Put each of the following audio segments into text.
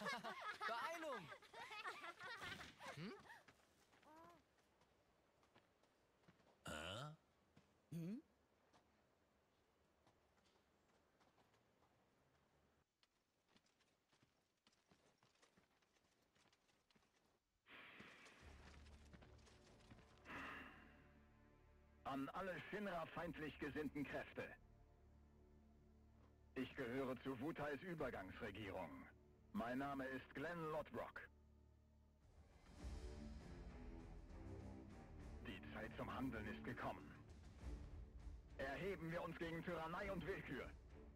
Beeilung! An alle Shinra-feindlich gesinnten Kräfte. Ich gehöre zu Wutais Übergangsregierung. Mein Name ist Glenn Lodbrok. Die Zeit zum Handeln ist gekommen. Erheben wir uns gegen Tyrannei und Willkür.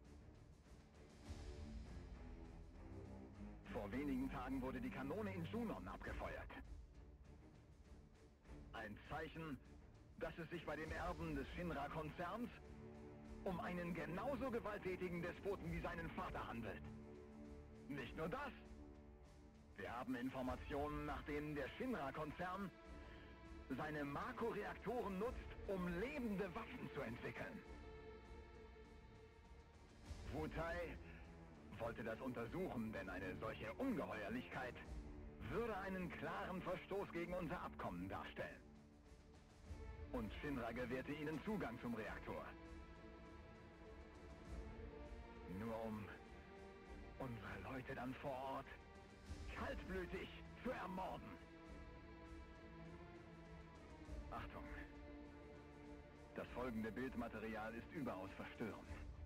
Vor wenigen Tagen wurde die Kanone in Junon abgefeuert. Ein Zeichen, dass es sich bei den Erben des Shinra-Konzerns um einen genauso gewalttätigen Despoten wie seinen Vater handelt. Nicht nur das. Wir haben Informationen, nach denen der Shinra-Konzern seine Mako-Reaktoren nutzt, um lebende Waffen zu entwickeln. Wutai wollte das untersuchen, denn eine solche Ungeheuerlichkeit würde einen klaren Verstoß gegen unser Abkommen darstellen. Und Shinra gewährte ihnen Zugang zum Reaktor. Nur um unsere Leute dann vor Ort kaltblütig zu ermorden. Achtung! Das folgende Bildmaterial ist überaus verstörend.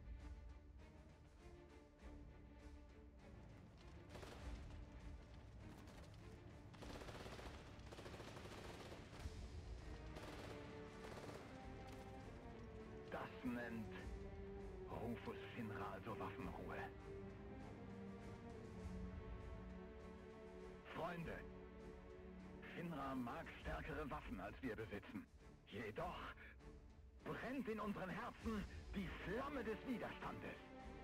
Das nennt Rufus Shinra also Waffenruhe. Freunde, Shinra mag stärkere Waffen, als wir besitzen. Jedoch brennt in unseren Herzen die Flamme des Widerstandes.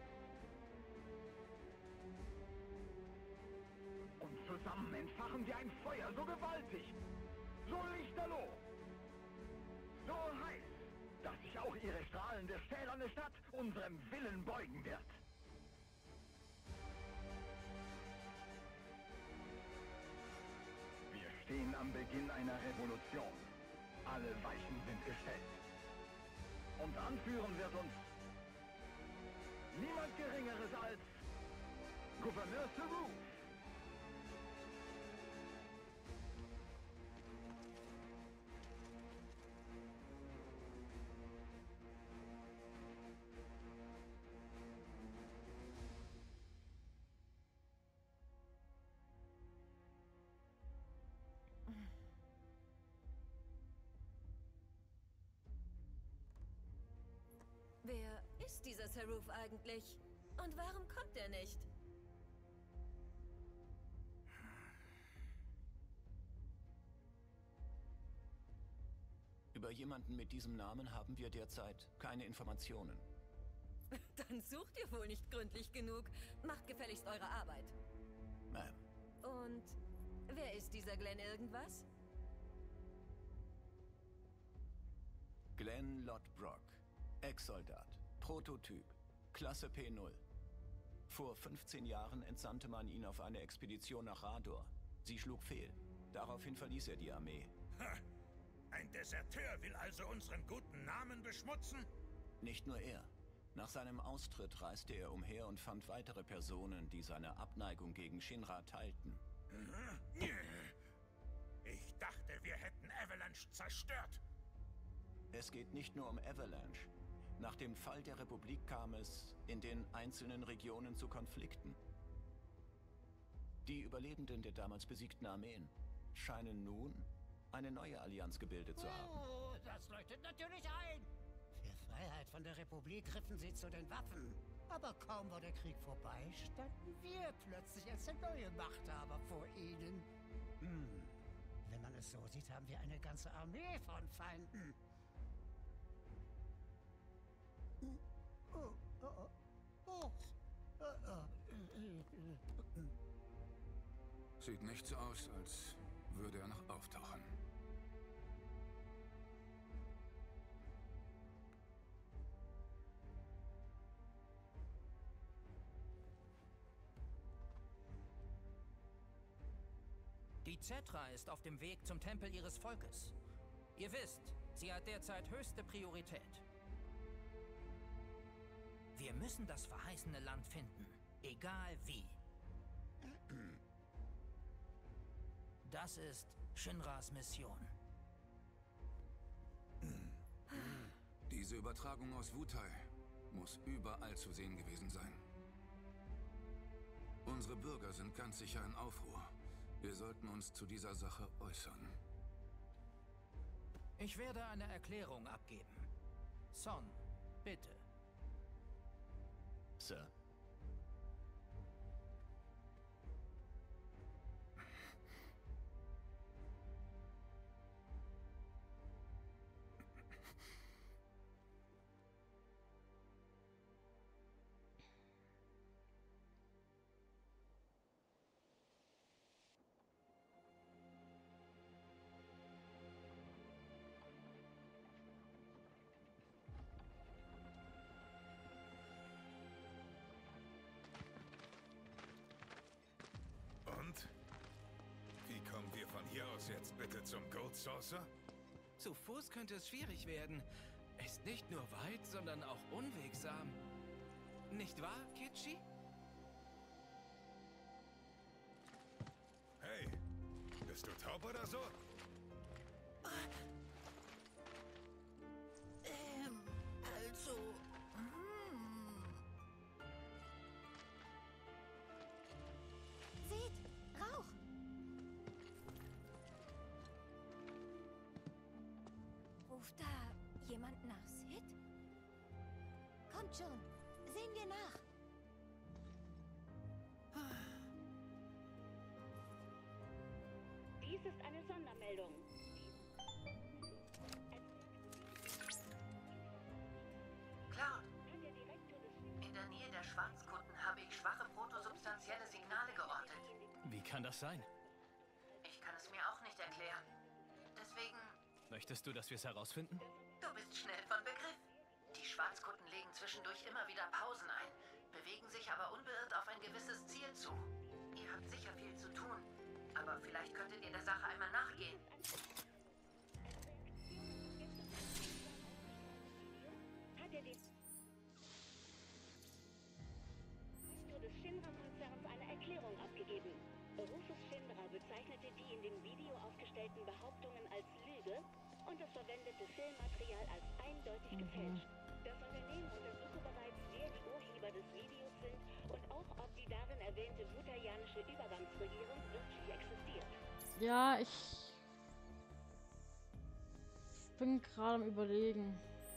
Und zusammen entfachen wir ein Feuer so gewaltig, so lichterloh, so heiß, dass sich auch ihre strahlende, stählerne Stadt unserem Willen beugen wird. Wir stehen am Beginn einer Revolution. Alle Weichen sind gestellt. Und anführen wird uns niemand Geringeres als Gouverneur Saru. Wer ist dieser Saruf eigentlich? Und warum kommt er nicht? Über jemanden mit diesem Namen haben wir derzeit keine Informationen. Dann sucht ihr wohl nicht gründlich genug. Macht gefälligst eure Arbeit. Ma'am. Und wer ist dieser Glenn irgendwas? Glenn Lodbrok. Ex-Soldat. Prototyp. Klasse P0. Vor 15 Jahren entsandte man ihn auf eine Expedition nach Rador. Sie schlug fehl. Daraufhin verließ er die Armee. Ha! Ein Deserteur will also unseren guten Namen beschmutzen? Nicht nur er. Nach seinem Austritt reiste er umher und fand weitere Personen, die seine Abneigung gegen Shinra teilten. Ich dachte, wir hätten Avalanche zerstört. Es geht nicht nur um Avalanche. Nach dem Fall der Republik kam es in den einzelnen Regionen zu Konflikten. Die Überlebenden der damals besiegten Armeen scheinen nun eine neue Allianz gebildet zu haben. Oh, das leuchtet natürlich ein. Für Freiheit von der Republik griffen sie zu den Waffen. Aber kaum war der Krieg vorbei, standen wir plötzlich als der neue Machthaber vor ihnen. Wenn man es so sieht, haben wir eine ganze Armee von Feinden. Sieht nicht so aus, als würde er noch auftauchen. Die Zetra ist auf dem Weg zum Tempel ihres Volkes. Ihr wisst, sie hat derzeit höchste Priorität. Wir müssen das verheißene Land finden, egal wie. Das ist Shinras Mission. Diese Übertragung aus Wutai muss überall zu sehen gewesen sein. Unsere Bürger sind ganz sicher in Aufruhr. Wir sollten uns zu dieser Sache äußern. Ich werde eine Erklärung abgeben. Son, bitte. Sir. Und? Wie kommen wir von hier aus jetzt bitte zum Gold Saucer? Zu Fuß könnte es schwierig werden. Ist nicht nur weit, sondern auch unwegsam. Nicht wahr, Kitschi? Hey, bist du taub oder so? Also... Seht, Rauch! Ruft da jemand nach Sid? Kommt schon, sehen wir nach. Dies ist eine Sondermeldung. Cloud, in der Nähe der Schwarzkutten habe ich schwache protosubstanzielle Signale geortet. Wie kann das sein? Ich kann es mir auch nicht erklären. Deswegen, Möchtest du, dass wir es herausfinden? du bist schnell von Begriff. Die Schwarzkutten legen zwischendurch immer wieder Pausen ein, bewegen sich aber unbeirrt auf ein gewisses Ziel zu. Ihr habt sicher viel zu tun, aber vielleicht könntet ihr der Sache einmal nachgehen. Hat er des Shinra-Konzerns eine Erklärung abgegeben. Rufus Shinra bezeichnete die in dem Video aufgestellten Behauptungen als Lüge und das verwendete Filmmaterial als eindeutig gefälscht. Das Unternehmen untersuche bereits, wer die Urheber des Videos sind und auch, ob die darin erwähnte wutaianische Übergangsregierung wirklich existiert. Ja, ich bin gerade am Überlegen.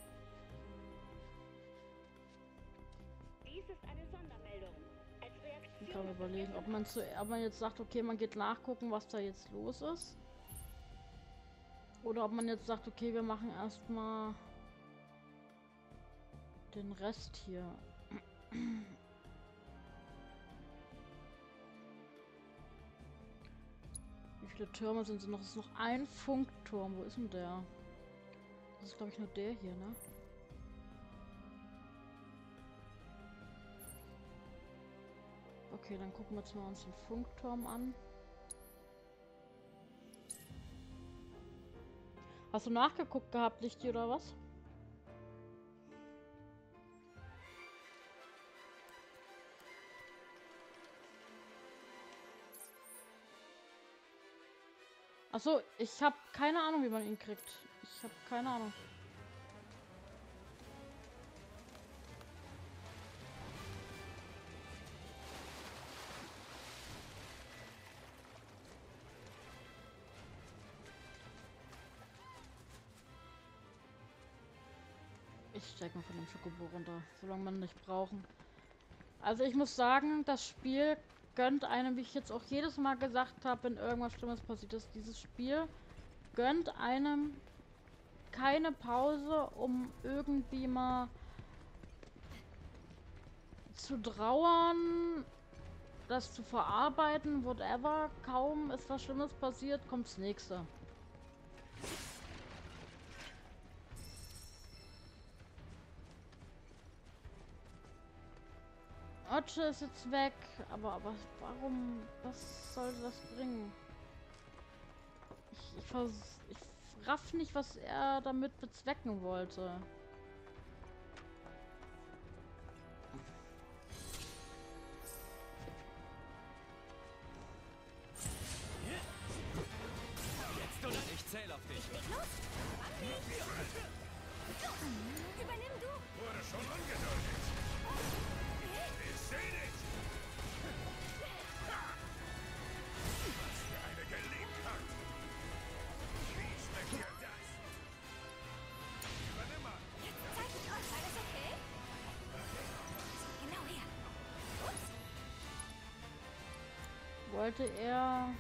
Dies ist eine Sondermeldung. Als Reaktion Ich kann mir überlegen, ob man jetzt sagt, okay, man geht nachgucken, was da jetzt los ist. Oder ob man jetzt sagt, okay, wir machen erstmal den Rest hier. Wie viele Türme sind es noch? Es ist noch ein Funkturm. Wo ist denn der? Das ist, glaube ich, nur der hier, ne? Okay, dann gucken wir uns mal den Funkturm an. Hast du nachgeguckt gehabt, Lichti, oder was? Achso, ich habe keine Ahnung, wie man ihn kriegt. Ich habe keine Ahnung. Ich steig mal von dem Schokobo runter, solange man nicht brauchen. Also ich muss sagen, das Spiel gönnt einem, wie ich jetzt auch jedes Mal gesagt habe, wenn irgendwas Schlimmes passiert ist, dieses Spiel gönnt einem keine Pause, um irgendwie mal zu trauern, das zu verarbeiten, whatever. Kaum ist was Schlimmes passiert, kommt das nächste. Otsche ist jetzt weg, aber warum, was soll das bringen? Ich raff nicht, was er damit bezwecken wollte. Ich zähle auf dich. Leg los! Übernimm du! Wurde schon ungeduldig. Ich seh dich. Was für eine Gelegenheit. Wie schmeckt dir das? Übernimm mal. Jetzt zeig ich euch, war das okay? Genau her. Ups. Wollte er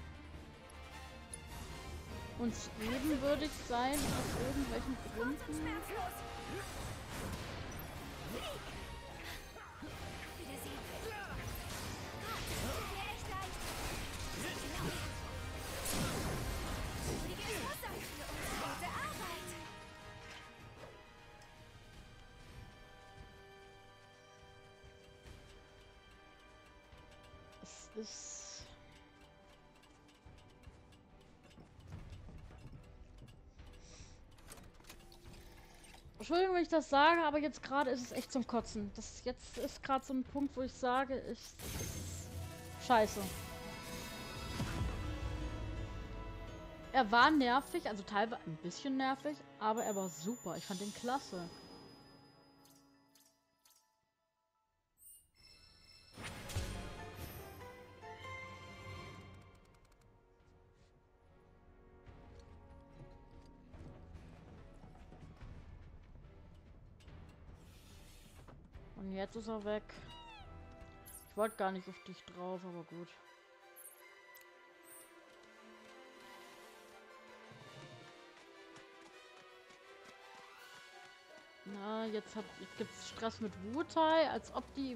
uns ebenbürtig sein aus irgendwelchen Gründen? Schmerzlos! Flieg! Wiedersehen. Tut mir echt leid. Genau her. Die gehen los sein für unsere gute Arbeit. Es ist... Entschuldigung, wenn ich das sage, aber jetzt gerade ist es echt zum Kotzen. Jetzt ist gerade so ein Punkt, wo ich sage, Scheiße. Er war nervig, also teilweise ein bisschen nervig, aber er war super. Ich fand ihn klasse. Und jetzt ist er weg. Ich wollte gar nicht auf dich drauf, aber gut. Na, jetzt gibt's Stress mit Wutai, als ob die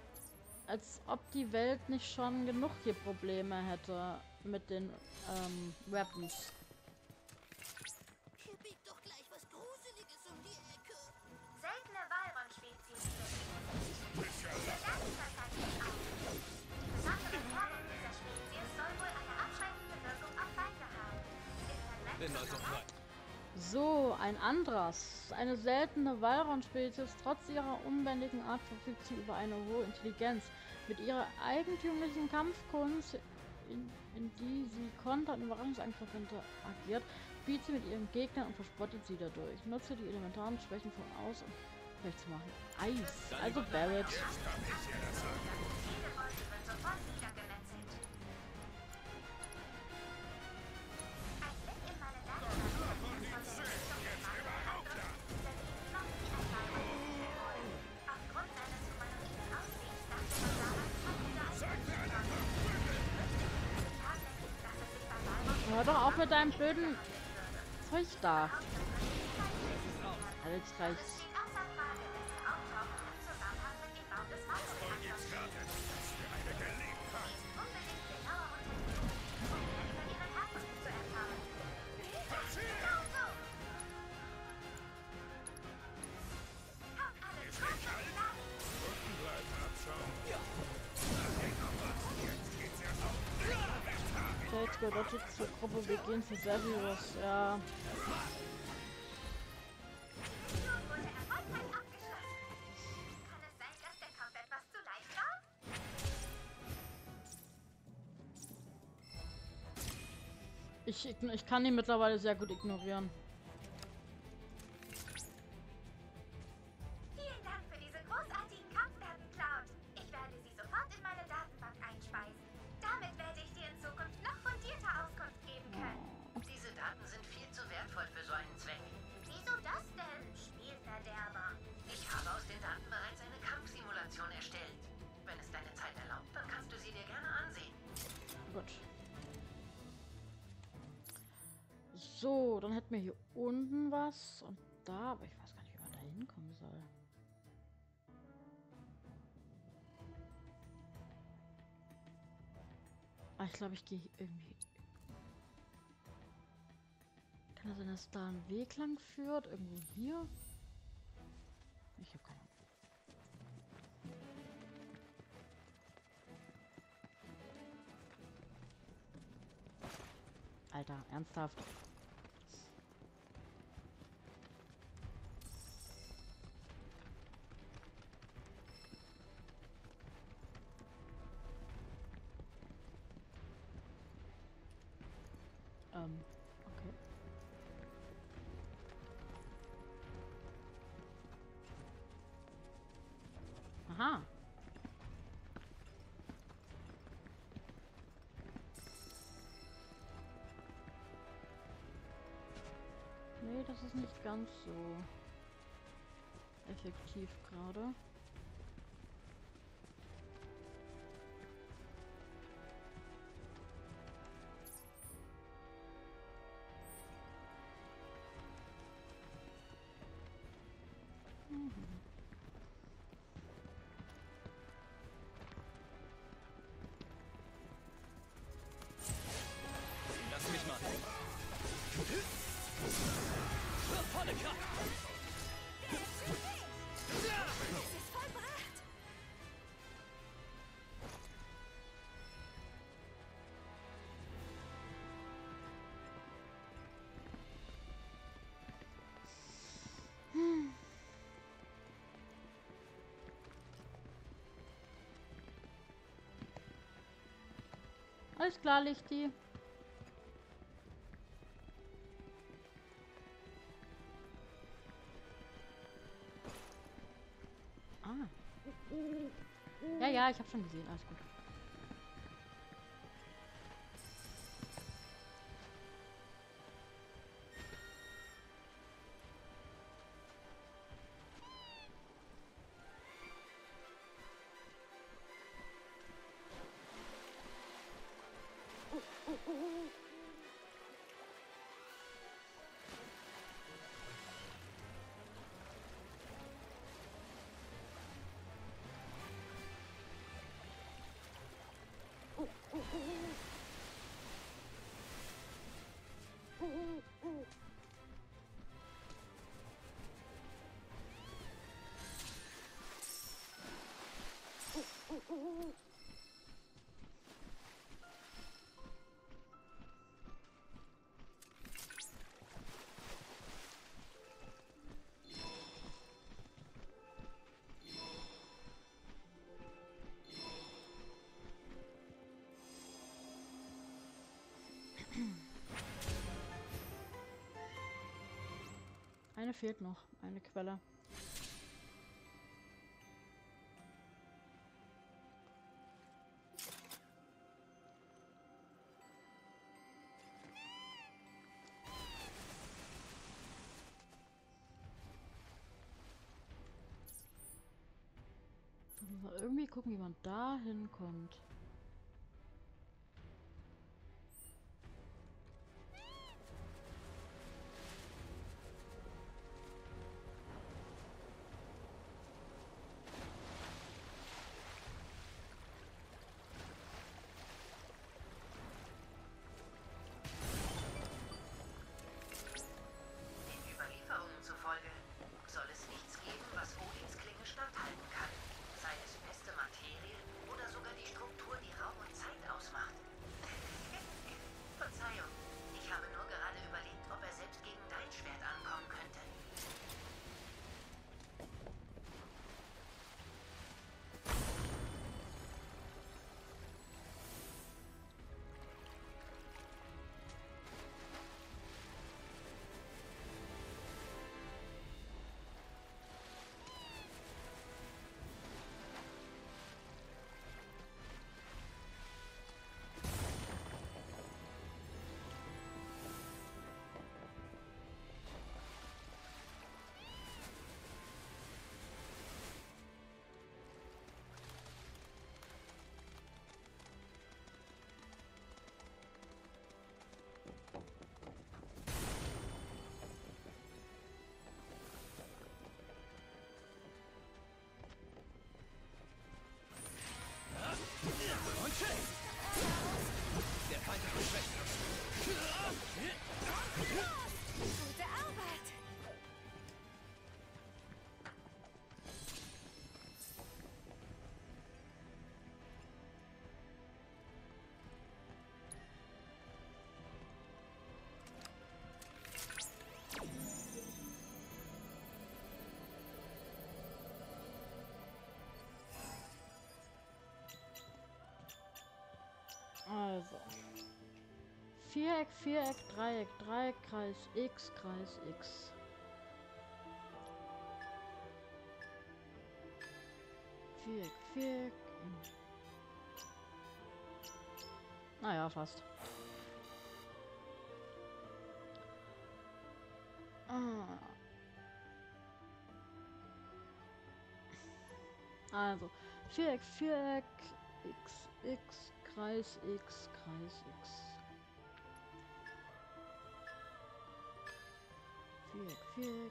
Welt nicht schon genug hier Probleme hätte mit den Weapons. Hier biegt doch gleich was Gruseliges um die Ecke. Seltene Walron-Spezies. Die Lernverzeichnis auf. Die besondere Färbung dieser Spezies soll wohl eine abschreckende Wirkung auf Feinde haben. Bin also frei. So, ein Andras. Eine seltene Walron-Spezies. Trotz ihrer unbändigen Art verfügt sie über eine hohe Intelligenz. Mit ihrer eigentümlichen Kampfkunst, in die sie Konter- und Überraschungsangriffe interagiert, spielt sie mit ihren Gegnern und verspottet sie dadurch. Nutze die elementaren Schwächen von aus, um vielleicht zu machen. Eis. Also Barrett. Hör doch auf mit deinem blöden Zeug da. Alex reicht's. Jetzt gehört zur Gruppe, wir gehen zu Severus, ja. Ich kann ihn mittlerweile sehr gut ignorieren. Vielen Dank für diese großartigen Kampfdaten, Cloud. Ich werde sie sofort in meine Datenbank einspeisen. Damit werde ich dir in Zukunft noch fundierter Auskunft geben können. Diese Daten sind viel zu wertvoll für so einen Zweck. Wieso das denn, Spielverderber? Ich habe aus den Daten bereits eine Kampfsimulation erstellt. Wenn es deine Zeit erlaubt, dann kannst du sie dir gerne ansehen. Gut. So, dann hätten wir hier unten was und da, aber ich weiß gar nicht, wie man da hinkommen soll. Ah, ich glaube, ich gehe irgendwie... Kann das sein, dass da ein Weg lang führt? Irgendwo hier? Ich habe keine Ahnung. Alter, ernsthaft. Okay. Aha. Nee, das ist nicht ganz so effektiv gerade. Lass mich mal. Volle Kraft. Es ist vollbracht. Alles klar, Lichti. Ah. Ja, ja, ich habe schon gesehen. Alles gut. Eine fehlt noch, eine Quelle. Mal irgendwie gucken, wie man da hinkommt. Den Überlieferungen zufolge soll es nichts geben, was Odins Klinge standhalten kann. Sei es feste Materie oder sogar die Struktur So. Viereck, Viereck, Dreieck, Dreieck, Kreis X, Kreis X. Viereck, Viereck. Naja, fast. Also, Viereck, Viereck, X, X, Kreis X, Kreis X. Viereck, Viereck.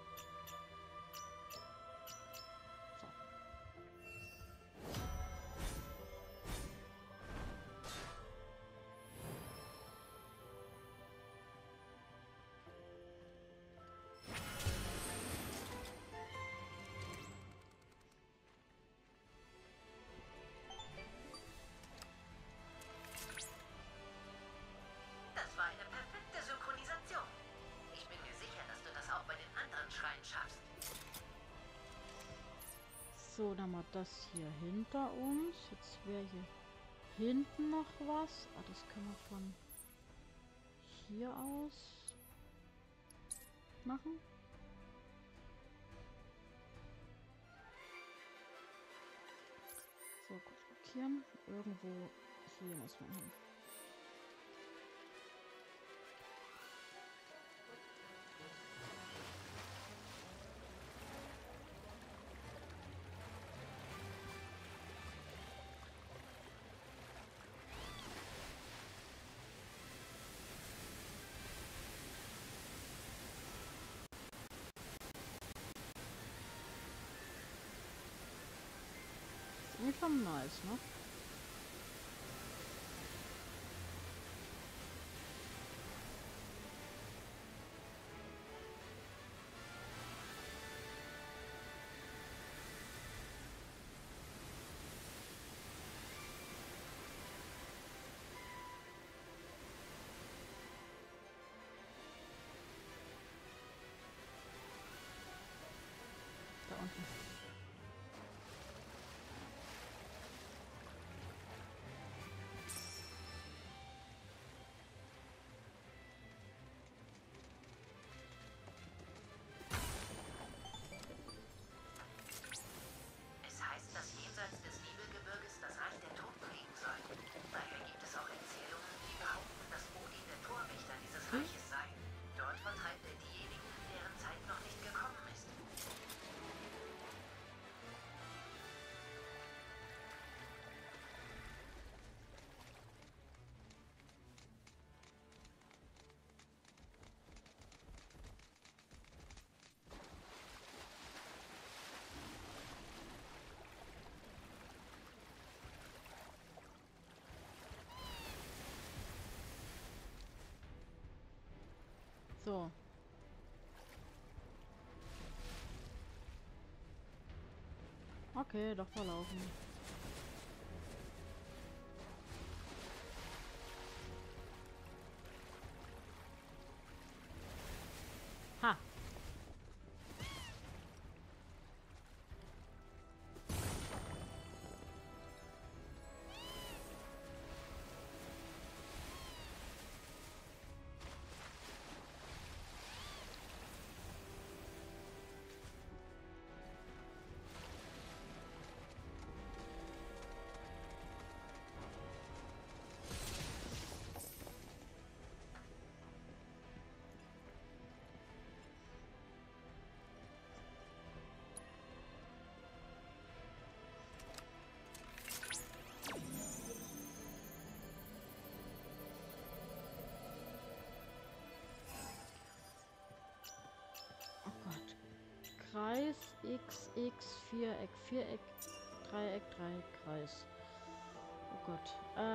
Das war eine perfekte Synchronisation. Ich bin mir sicher, dass du das auch bei den anderen Schreien schaffst. So, dann mal das hier hinter uns. Jetzt wäre hier hinten noch was. Ah, das können wir von hier aus machen. So, kurz markieren. Irgendwo hier muss man hin. Ist schon nice, ne? Da unten. Es heißt, dass jenseits des Nibelgebirges das Reich der Toten liegen soll. Daher gibt es auch Erzählungen, die behaupten, dass Odin der Torwächter dieses Reiches sei. Dort vertreibt er diejenigen, deren Zeit noch nicht gekommen ist. So. Okay, doch verlaufen. Ha. Kreis, X, X, Viereck, Viereck, Dreieck, Dreieck, Kreis. Oh Gott.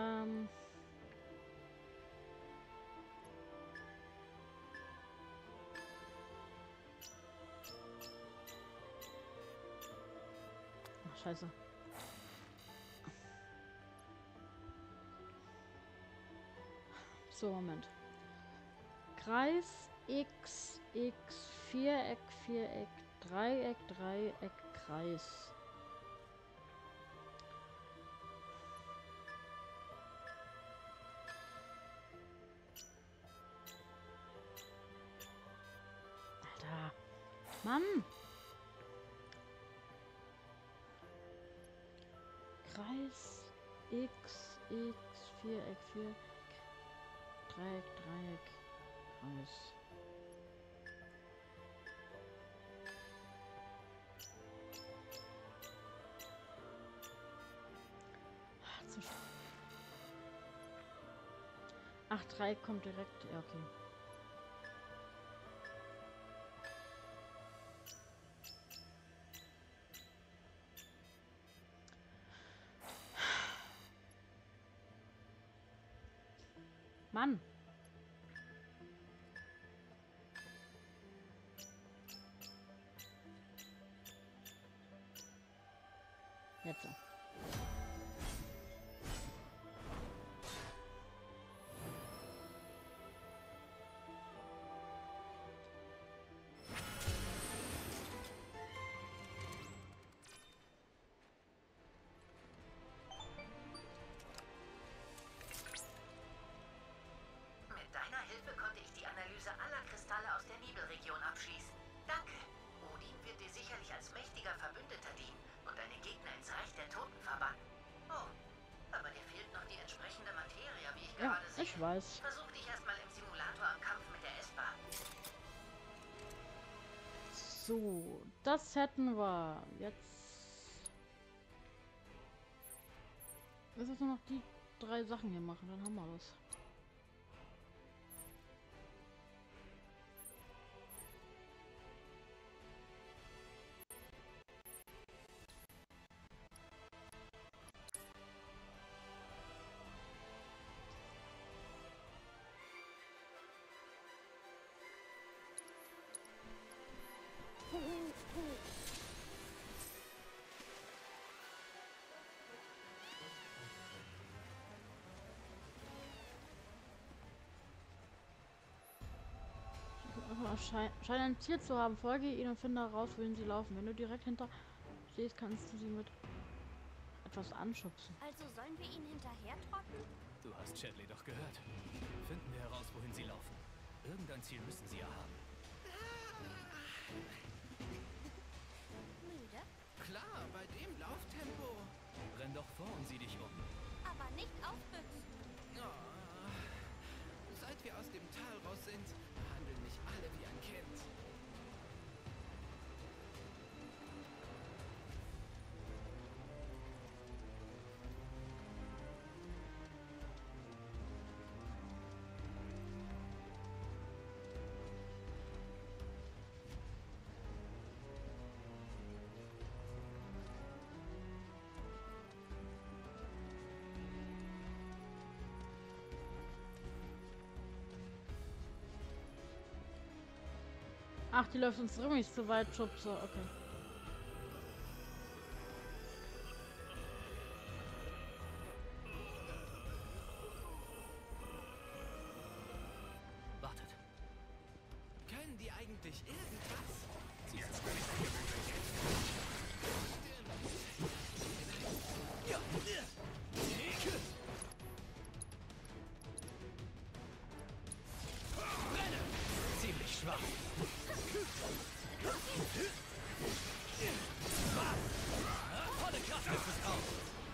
Ach, scheiße. So, Moment. Kreis, X, X, Viereck, Viereck, Dreieck, Dreieck, Kreis. Mann! Kreis, X, Viereck, Dreieck, Kreis. Ach, Dreieck kommt direkt. Ja, okay. Mann! Jetzt. Abschließen. Danke. Odin wird dir sicherlich als mächtiger Verbündeter dienen und deine Gegner ins Reich der Toten verbannen. Oh, aber dir fehlt noch die entsprechende Materie, wie ich gerade sehe. Ich weiß. Versuch dich erstmal im Simulator am Kampf mit der S-Bahn. So, das hätten wir. Jetzt müssen wir noch die 3 Sachen hier machen, dann haben wir das. Scheint ein Ziel zu haben. Folge ihnen und finde heraus, wohin sie laufen. Wenn du direkt hinter stehst, kannst du sie mit etwas anschubsen. Also sollen wir ihnen hinterher trotten? Du hast Chadley doch gehört. Finden wir heraus, wohin sie laufen. Irgendein Ziel müssen sie ja haben. Müde? Klar, bei dem Lauftempo. Renn doch vor und sieh dich um. Aber nicht ausbüchsen. Oh. Seit wir aus dem Tal raus sind, behandeln mich alle wie ein Kind. Ach, die läuft uns rum, nicht zu weit schubse. Okay. Wartet. Können die eigentlich irgendwas? Sie ist ziemlich schwach. Volle Kraft ist es auf.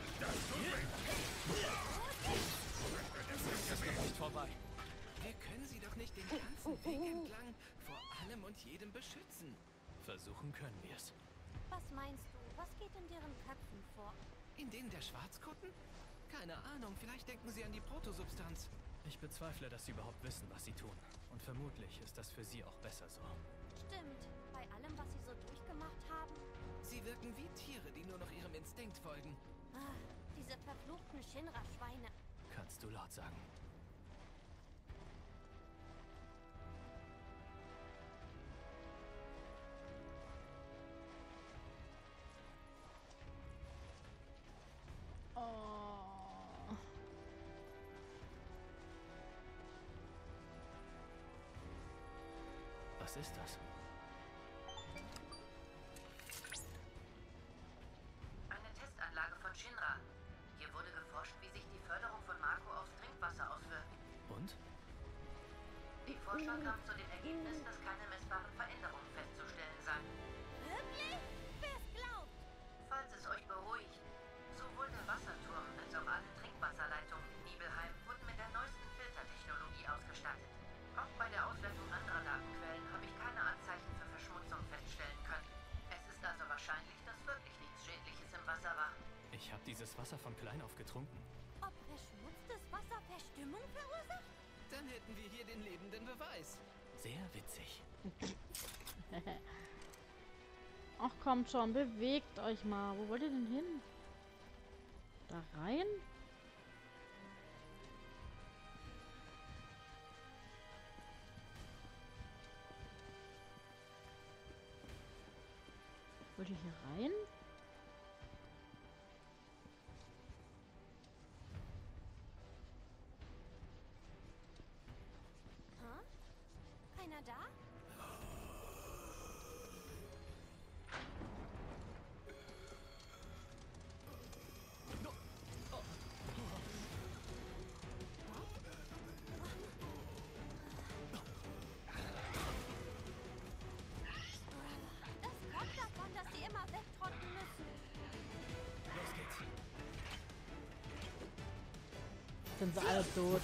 Es ist noch nicht vorbei. Wir können sie doch nicht den ganzen Weg entlang vor allem und jedem beschützen. Versuchen können wir es. Was meinst du? Was geht in deren Köpfen vor? In denen der Schwarzkutten? Keine Ahnung, vielleicht denken sie an die Protosubstanz. Ich bezweifle, dass sie überhaupt wissen, was sie tun. Und vermutlich ist das für sie auch besser so. Stimmt. Bei allem, was sie so durchgemacht haben. Sie wirken wie Tiere, die nur noch ihrem Instinkt folgen. Ah, diese verfluchten Shinra-Schweine. Kannst du laut sagen. Was ist das? Eine Testanlage von Shinra. Hier wurde geforscht, wie sich die Förderung von Mako aufs Trinkwasser auswirkt. Und? Die Forscher kamen zu dem Ergebnis, dass keine messbaren Veränderungen festzustellen seien. Ich habe dieses Wasser von klein auf getrunken. Ob verschmutztes Wasser Verstimmung verursacht? Dann hätten wir hier den lebenden Beweis. Sehr witzig. Ach, kommt schon, bewegt euch mal. Wo wollt ihr denn hin? Da rein? Wollt ihr hier rein? Keiner da? Das kommt davon, dass sie immer wegtrotten müssen. Los geht's. Sind sie alle tot.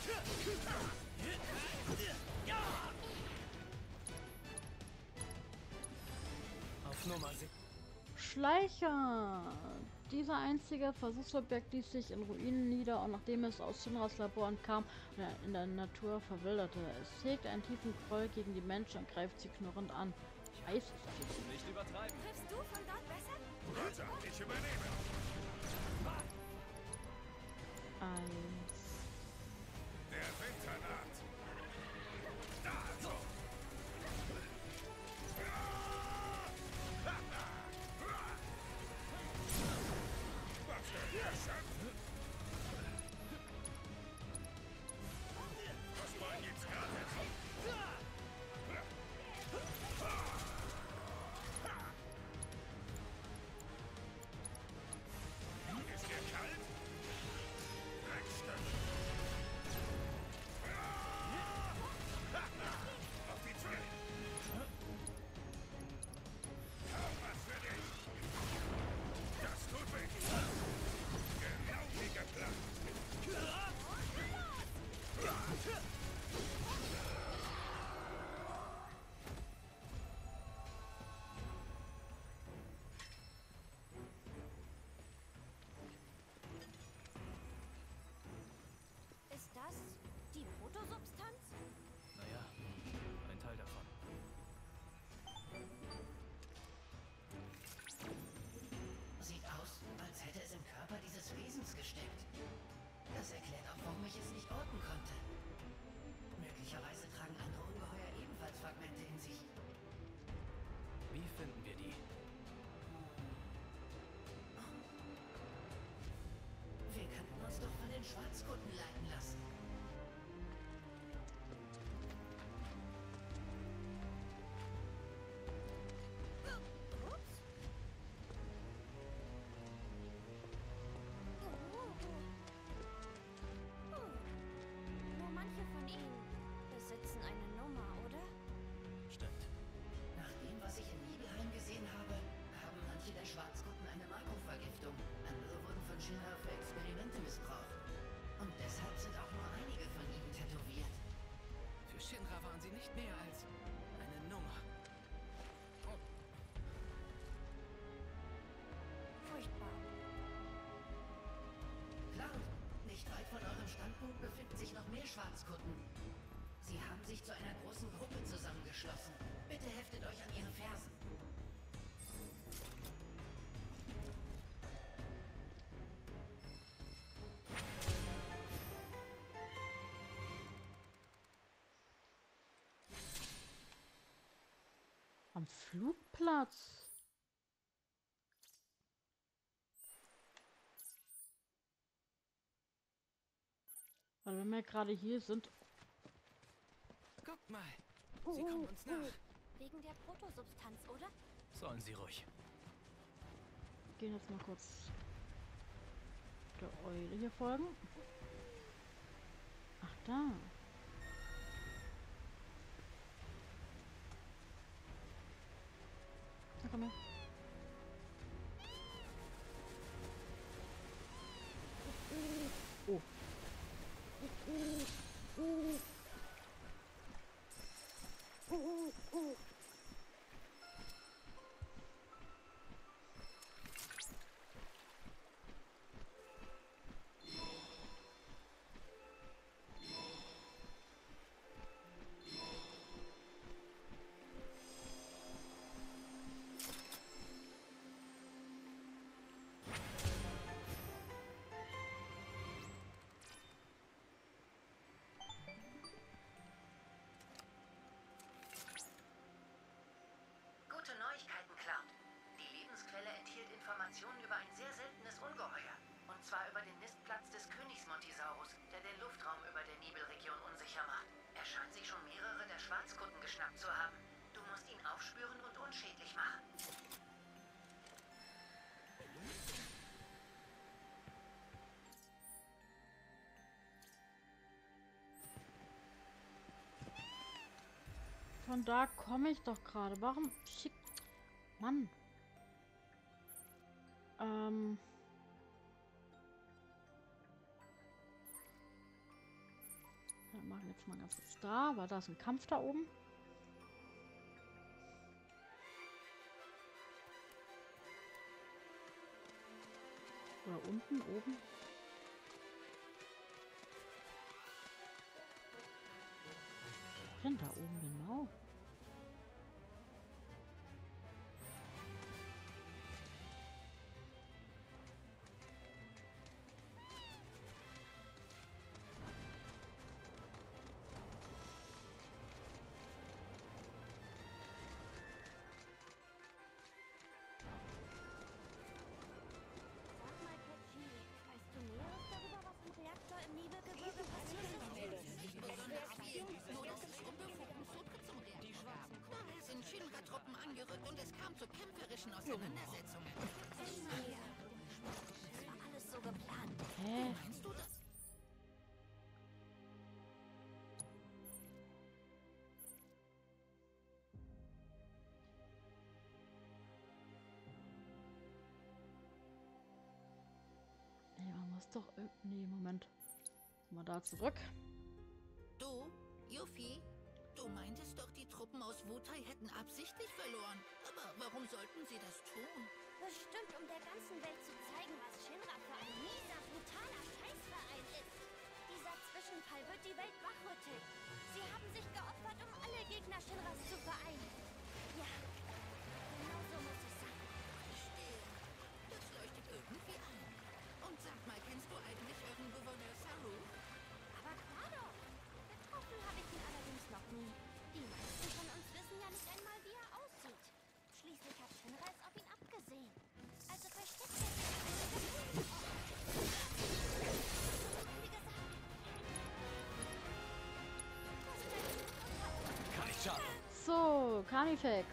Auf Nummer 6. Schleicher! Dieser einzige Versuchsobjekt ließ sich in Ruinen nieder und nachdem es aus Shinras Labor entkam und in der Natur verwilderte. Es hegt einen tiefen Groll gegen die Menschen und greift sie knurrend an. Eis ist das. Nicht übertreiben. Triffst du von dort besser? Roger, ich übernehme. Eins. Der Winter naht. Also. Was für Herrschaft? Was wollen jetzt gerade? Ist dir kalt? Dreckstück. Auf die Tür. Kaum was für dich. Das tut weh. Genau wie geplant. Ist das die Protosubstanz? Naja, ein Teil davon. Sieht aus, als hätte es im Körper dieses Wesens gesteckt. Das erklärt auch, warum ich es nicht orten konnte. Möglicherweise tragen andere Ungeheuer ebenfalls Fragmente in sich. Wie finden wir die? Wir könnten uns doch von den Schwarzkutten leiten lassen. Ups. Nur manche von ihnen besitzen eine Nummer, oder? Stimmt. Nach dem, was ich in Nibelheim gesehen habe, haben manche der Schwarzkutten eine Makrovergiftung. Andere wurden von Shinra für Experimente missbraucht. Und deshalb sind auch nur einige von ihnen tätowiert. Für Shinra waren sie nicht mehr als eine Nummer. Furchtbar. Cloud, nicht weit von eurem Standpunkt befinden sich noch mehr Schwarzkutten. Sie haben sich zu einer großen Gruppe zusammengeschlossen. Bitte heftet euch an ihre Fersen. Am Flugplatz. Weil wenn wir gerade hier sind. Guckt mal. Sie kommen uns nach. Wegen der Protosubstanz, oder? Sollen sie ruhig. Gehen jetzt mal kurz der Eule hier folgen. Ach da. Na komm her. Oh. Er scheint sich schon mehrere der Schwarzkutten geschnappt zu haben. Du musst ihn aufspüren und unschädlich machen. Von da komme ich doch gerade. Warum schickt... Mann. Wir machen jetzt mal ganz kurz da, weil da ist ein Kampf da oben. Oder unten, oben. Wo denn da oben genau? Sind Shinra-Truppen angerückt und es kam zu kämpferischen Auseinandersetzungen. Verstehe. Das war alles so geplant. Hä? Meinst du das? Nee, man muss doch... Nee, Moment. Mal da zurück. Du, Yuffie, du meintest doch, die Truppen aus Wutai hätten absichtlich verloren. Aber warum sollten sie das tun? Bestimmt, um der ganzen Welt zu zeigen, was Shinra für ein mieser, brutaler Scheißverein ist. Dieser Zwischenfall wird die Welt wachrütteln. Sie haben sich geopfert, um alle Gegner Shinras zu vereinen. Ja, genau so muss es sein. Verstehe. Das leuchtet irgendwie ein. Und sag mal, kennst du eigentlich euren Gouverneur Saru? Aber klar doch. Getroffen habe ich ihn allerdings noch nie. Die meisten von uns wissen ja nicht einmal, wie er aussieht. Schließlich hat Shinra es auf ihn abgesehen. Also versteckt er sich in einem verwühlten Ort. Wie gesagt. Kann ich schaffen. So, Carnifex.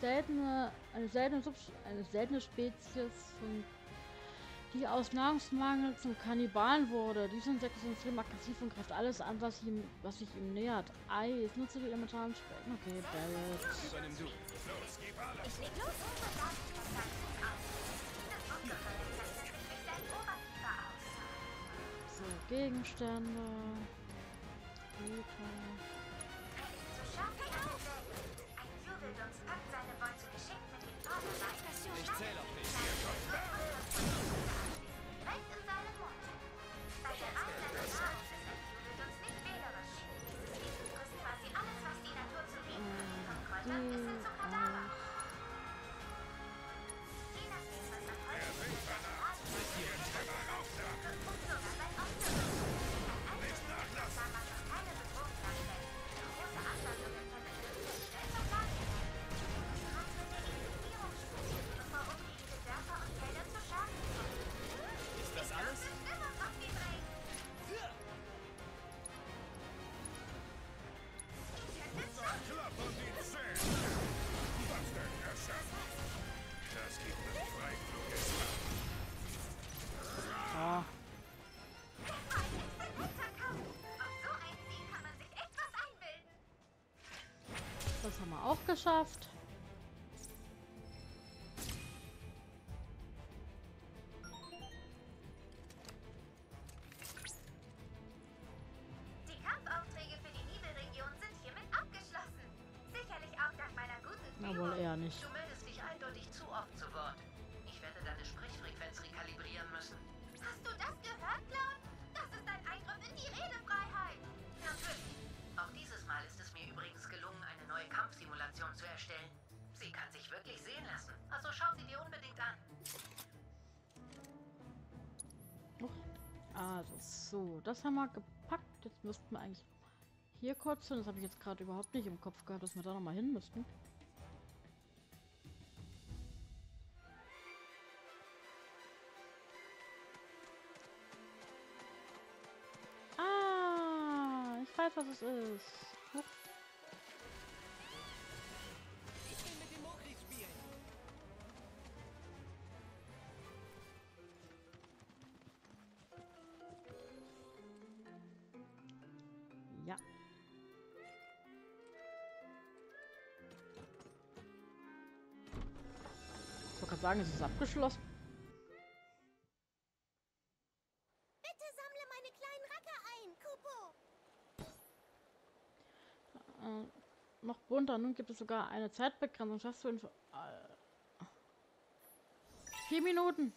Eine seltene Spezies, die aus Nahrungsmangel zum Kannibalen wurde. Diese Insekt ist extrem aggressiv und greift alles an, was sich ihm nähert. Eis, nutze die elementaren Specken. Okay, Barrett. Übernimm du. Los, gib alles. Ich leg los. So, Gegenstände. Güter. Ich zähle auf dich. Ist das alles? Klappern die Zähne. Was denn, Erschaffen? Das gibt einen Freiflug ins Land. Ah. Das haben wir auch geschafft. Die Kampfaufträge für die Nibelregion sind hiermit abgeschlossen. Sicherlich auch dank meiner guten Na wohl eher nicht. Du meldest dich eindeutig zu oft zu Wort. Ich werde deine Sprechfrequenz rekalibrieren müssen. Hast du das gehört, Cloud? Das ist ein Eingriff in die Redefreiheit. Natürlich. Auch dieses Mal ist es mir übrigens gelungen, eine neue Kampfsimulation zu erstellen. Sie kann sich wirklich sehen lassen. Also schau sie dir unbedingt an. Also so, das haben wir gepackt. Jetzt müssten wir eigentlich hier kurz hin. Das habe ich jetzt gerade überhaupt nicht im Kopf gehabt, dass wir da nochmal hin müssten. Ah, ich weiß, was es ist. gerade sagen, es ist abgeschlossen. Bitte sammle meine kleinen Racker ein, Kupo. Noch bunter. Nun gibt es sogar eine Zeitbegrenzung. Schaffst du in 4 Minuten.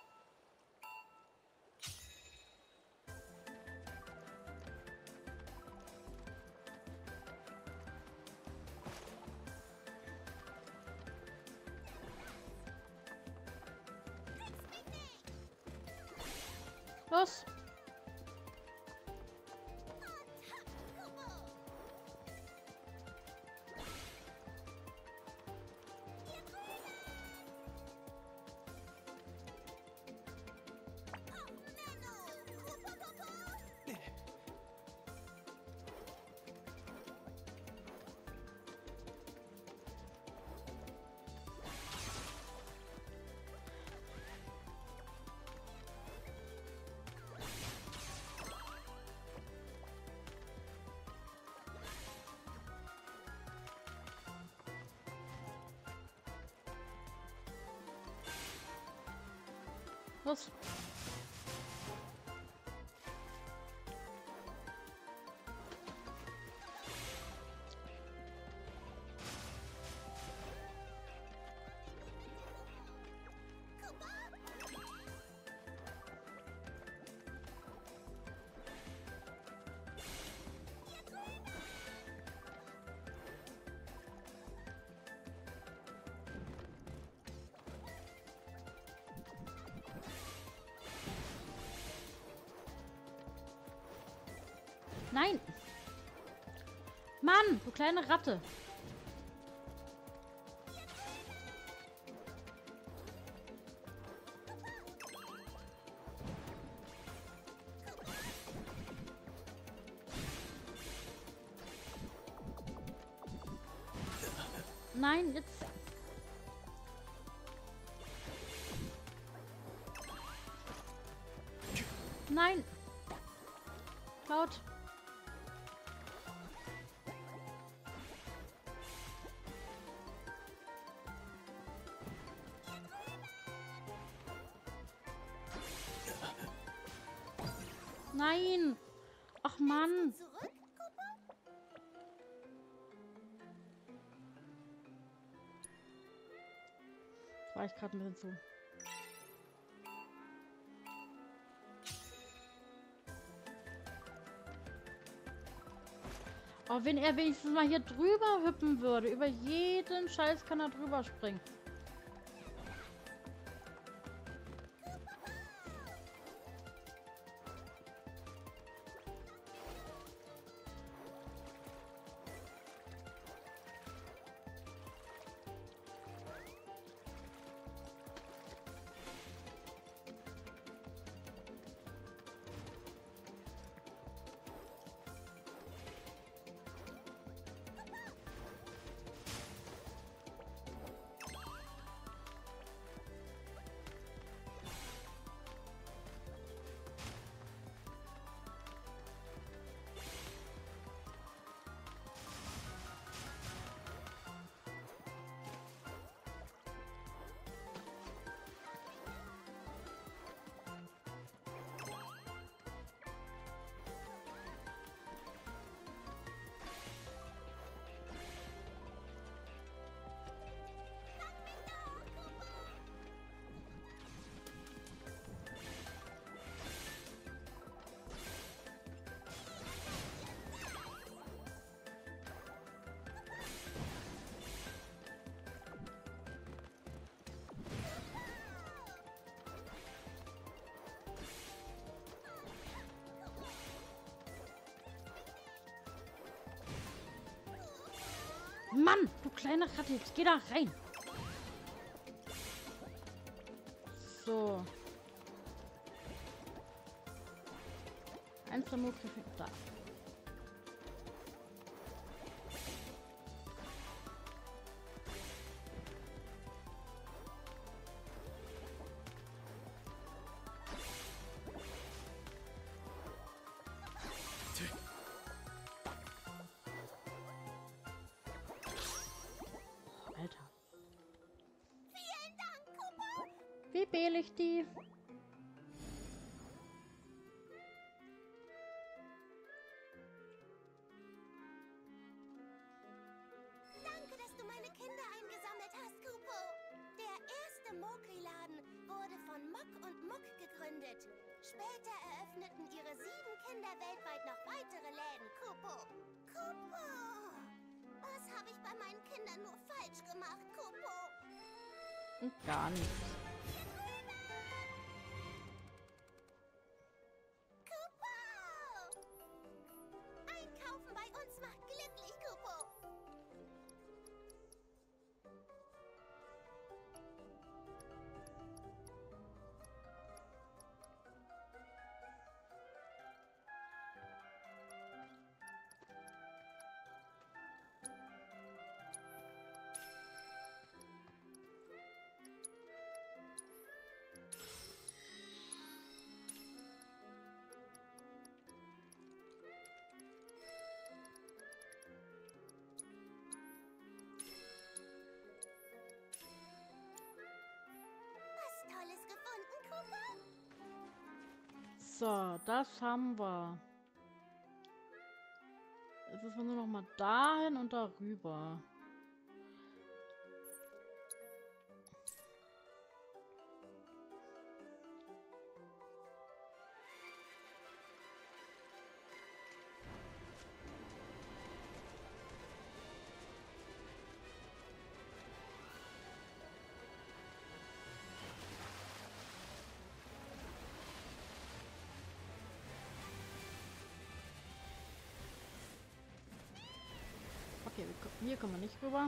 Los. Los. Nein! Mann, du kleine Ratte! Nein, jetzt... Nein! Laut! Nein! Ach Mann! Das war ich gerade ein bisschen zu. Oh, wenn er wenigstens mal hier drüber hüpfen würde. Über jeden Scheiß kann er drüber springen. Mann, du kleine Ratte, jetzt geh da rein. So. Eins der Notgriffe. Da. Vielen Dank, Kupo. Wie wähle ich die? Danke, dass du meine Kinder eingesammelt hast, Kupo. Der erste Mokri-Laden wurde von Mock und Muck gegründet. Später eröffneten ihre 7 Kinder weltweit noch weitere Läden, Kupo. Kupo! Was habe ich bei meinen Kindern nur falsch gemacht, Kupo? Gar nichts. Kupo! Einkaufen bei uns macht glücklich, Kupo. Tolles gefunden, Kupo? So, das haben wir. Jetzt müssen wir nur noch mal dahin und darüber. Okay, hier kommen wir nicht rüber.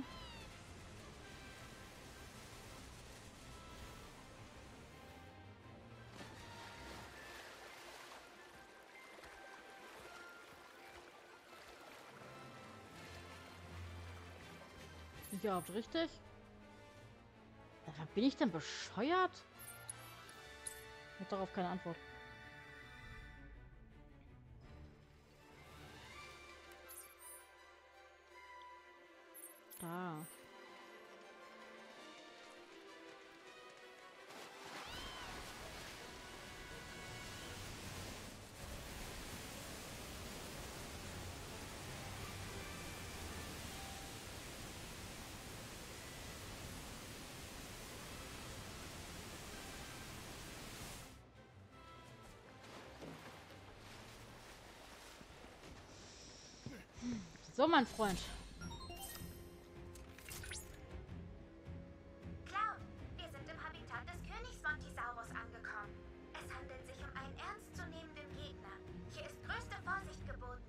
Bin ich überhaupt richtig? Bin ich denn bescheuert? Ich habe darauf keine Antwort. Da. So, mein Freund. Cloud, wir sind im Habitat des Königs Montisaurus angekommen. Es handelt sich um einen ernstzunehmenden Gegner. Hier ist größte Vorsicht geboten.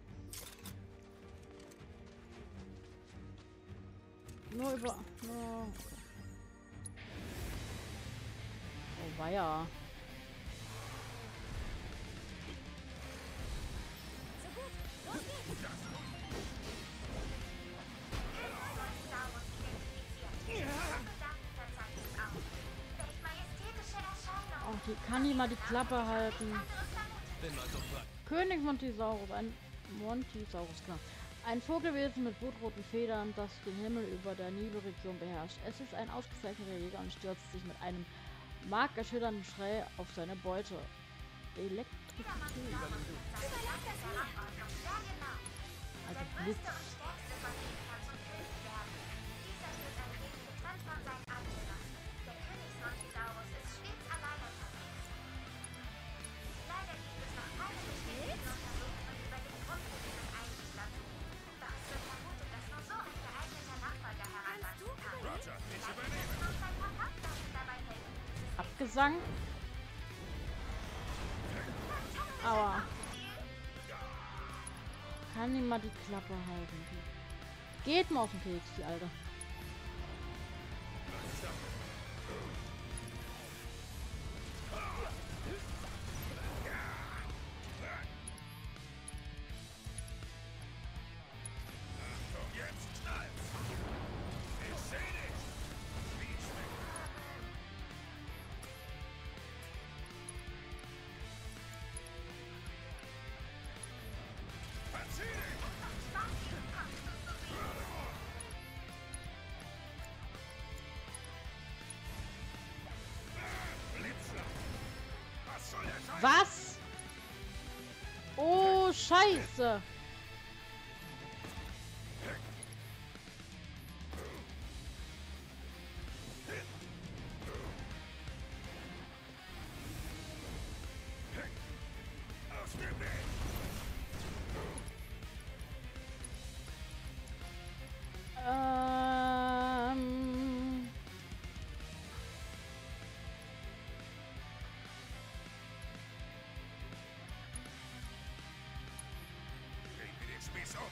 Nur über... Oh, oh weia. So gut, los geht's! Oh, die kann die mal die Klappe halten. Bin mal so frei. König Montisaurus, ein Montisaurus, klar. Ein Vogelwesen mit blutroten Federn, das den Himmel über der Nilregion beherrscht. Es ist ein ausgezeichneter Jäger und stürzt sich mit einem markerschütternden Schrei auf seine Beute. Elektrizität. Also Blitz. Abgesang. Aua. Kann die mal die Klappe halten. Geht mal auf den Keks, die Alte. Was? Oh, Scheiße. Aus dem Weg! Drehen wir den Spieß um!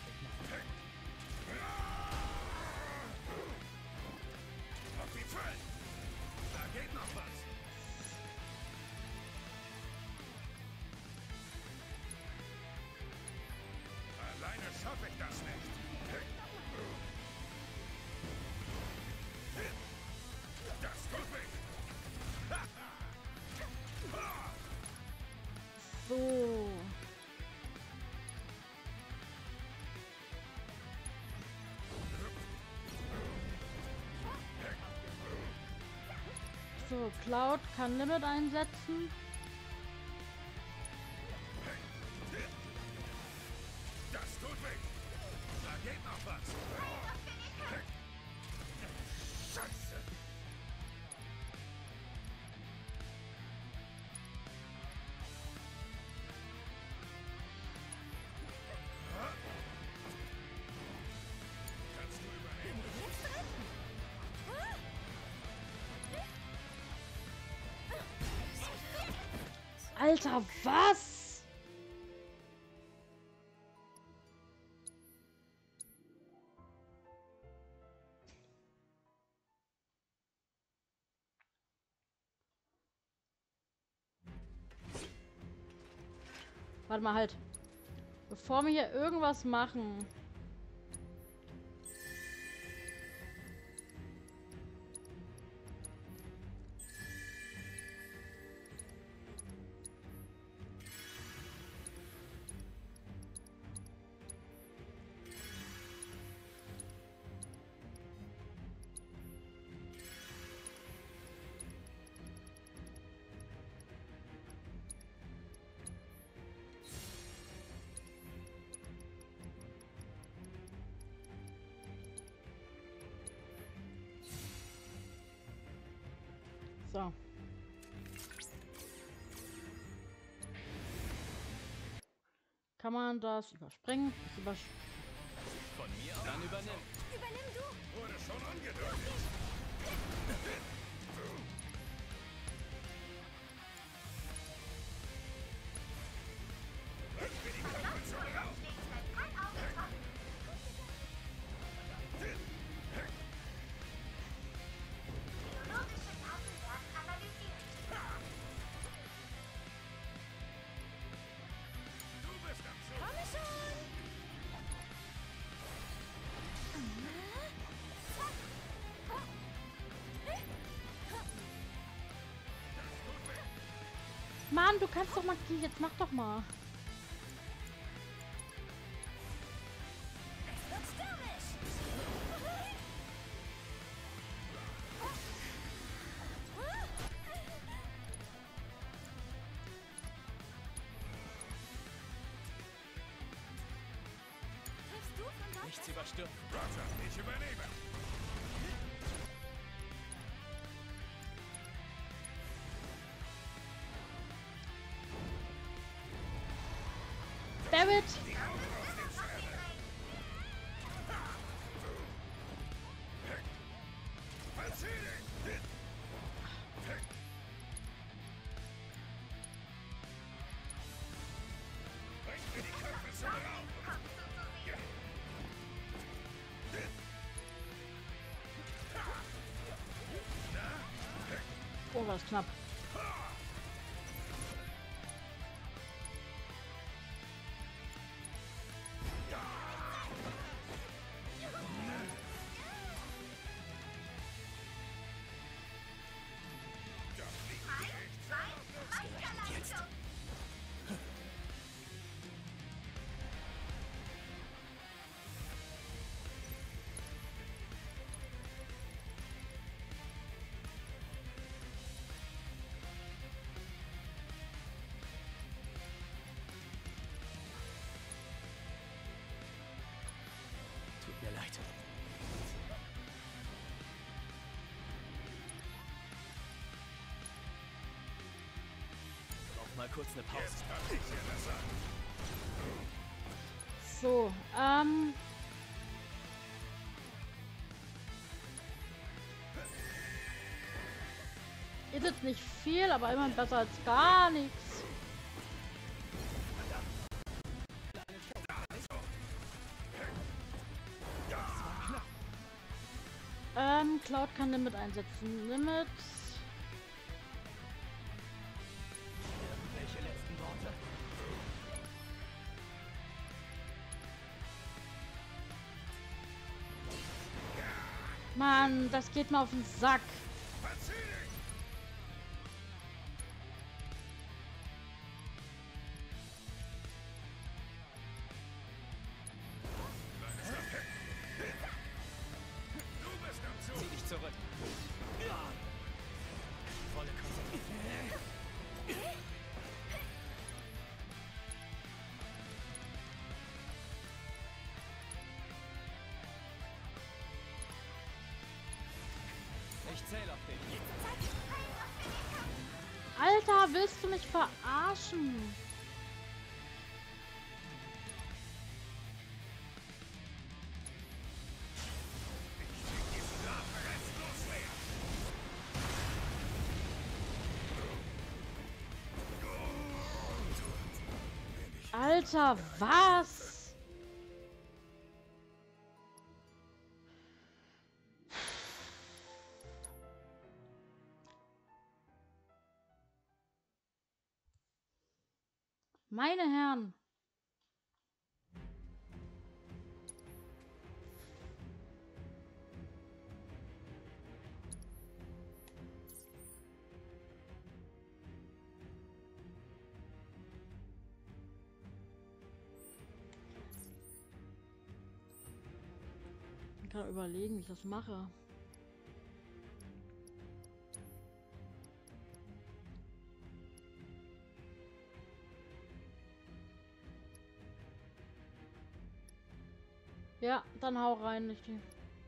Auf ihn fallen! Da geht noch was! Alleine schaffe ich das nicht! Das tut weh! So. So, Cloud kann Limit einsetzen. Das tut weh! Da geht noch was! Scheiße! Kannst du übernehmen? Alter, was? Warte mal, halt. Bevor wir hier irgendwas machen. So. Kann man das überspringen? Von mir aus? Dann übernimm. Übernimm du! Wurde schon angedeutet! Komme schon! Mann, du kannst doch mal... Jetzt mach doch mal. Es wird stürmisch! Triffst du von dort? Nichts überstürmen. Roger, ich übernehme! David! Oh, war das knapp. mal kurz eine Pause. Jetzt kann ich dir das sagen. So, ist jetzt nicht viel, aber immerhin besser als gar nichts. Cloud kann Limit einsetzen. Limit. Welche letzten Worte? Mann, das geht mir auf den Sack. Zieh dich zurück. Volle Konzentration. Ich zähle auf dich. Alter, willst du mich verarschen? Alter, was? Meine Herren. Ich kann überlegen, wie ich das mache. Ja, dann hau rein, nicht die.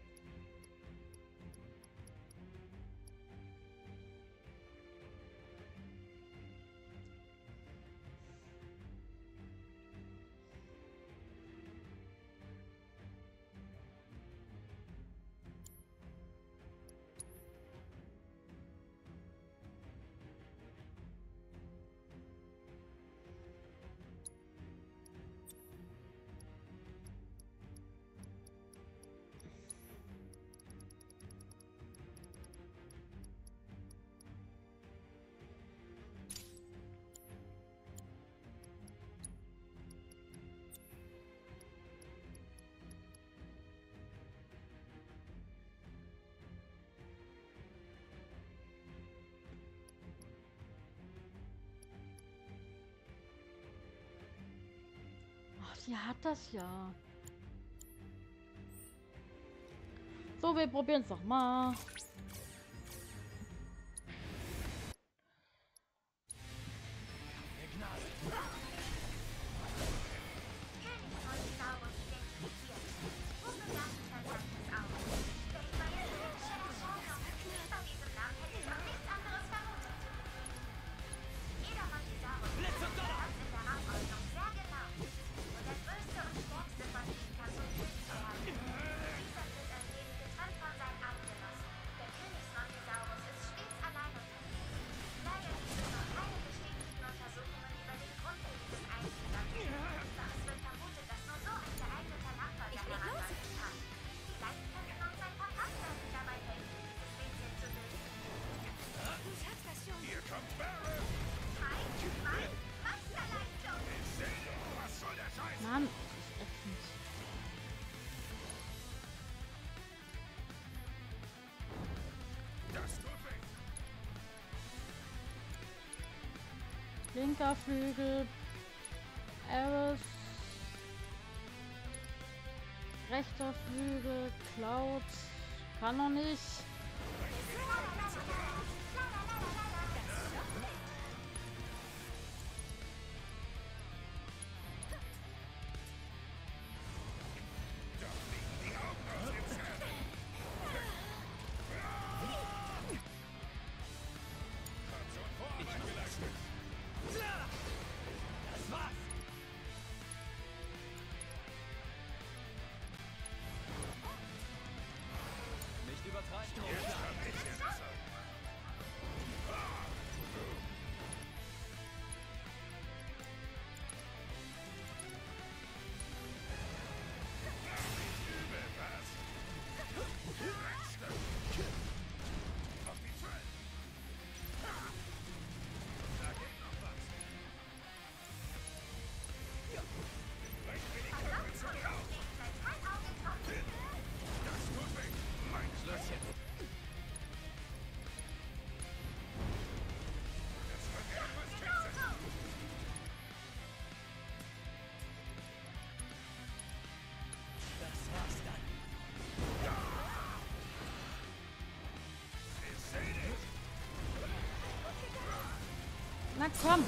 Ach, die hat das ja. So, wir probieren es doch mal. Mann, das ist ätzend. Linker Flügel, Ares, rechter Flügel, Cloud, kann noch nicht. Na komm.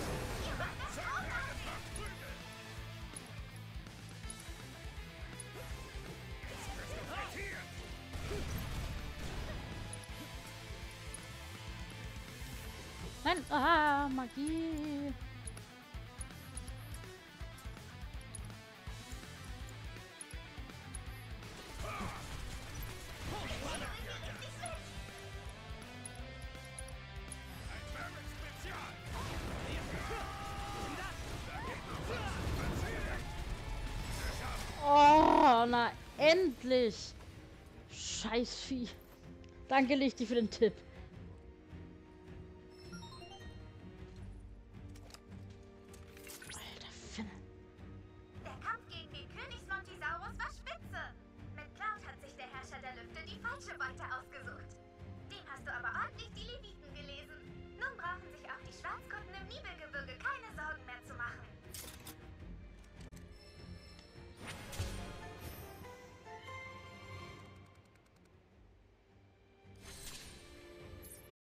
Nein, ah, Magie. Oh, na endlich. Scheiß Vieh. Danke, Lichti, für den Tipp.